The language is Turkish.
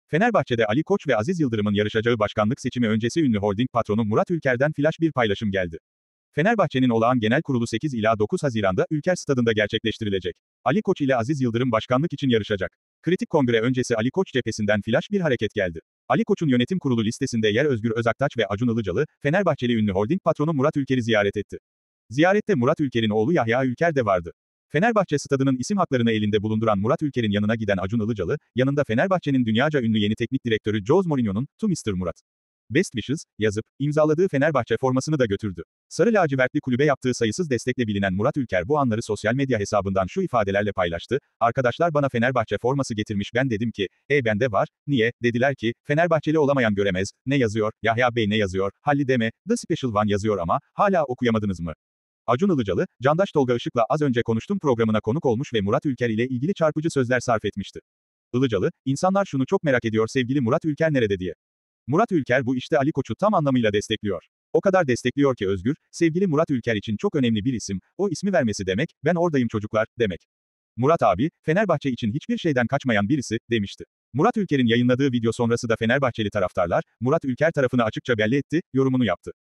Fenerbahçe'de Ali Koç ve Aziz Yıldırım'ın yarışacağı başkanlık seçimi öncesi ünlü holding patronu Murat Ülker'den flash bir paylaşım geldi. Fenerbahçe'nin olağan genel kurulu 8 ila 9 Haziran'da Ülker Stadı'nda gerçekleştirilecek. Ali Koç ile Aziz Yıldırım başkanlık için yarışacak. Kritik kongre öncesi Ali Koç cephesinden flash bir hareket geldi. Ali Koç'un yönetim kurulu listesinde yer Özgür Özaktaş ve Acun Ilıcalı, Fenerbahçeli ünlü holding patronu Murat Ülker'i ziyaret etti. Ziyarette Murat Ülker'in oğlu Yahya Ülker de vardı. Fenerbahçe stadının isim haklarını elinde bulunduran Murat Ülker'in yanına giden Acun Ilıcalı, yanında Fenerbahçe'nin dünyaca ünlü yeni teknik direktörü Jose Mourinho'nun "To Mr. Murat. Best Wishes" yazıp, imzaladığı Fenerbahçe formasını da götürdü. Sarı lacivertli kulübe yaptığı sayısız destekle bilinen Murat Ülker bu anları sosyal medya hesabından şu ifadelerle paylaştı: "Arkadaşlar bana Fenerbahçe forması getirmiş, ben dedim ki, bende var, niye, dediler ki, Fenerbahçeli olamayan göremez, ne yazıyor, Yahya Bey ne yazıyor, Halli deme, The Special One yazıyor ama, hala okuyamadınız mı?" Acun Ilıcalı, Candaş Tolga Işık'la az önce konuştum programına konuk olmuş ve Murat Ülker ile ilgili çarpıcı sözler sarf etmişti. Ilıcalı, "İnsanlar şunu çok merak ediyor, sevgili Murat Ülker nerede diye." Murat Ülker bu işte Ali Koç'u tam anlamıyla destekliyor. O kadar destekliyor ki Özgür, sevgili Murat Ülker için çok önemli bir isim, o ismi vermesi demek, ben oradayım çocuklar, demek. Murat abi, Fenerbahçe için hiçbir şeyden kaçmayan birisi, demişti. Murat Ülker'in yayınladığı video sonrası da Fenerbahçeli taraftarlar, Murat Ülker tarafını açıkça belli etti, yorumunu yaptı.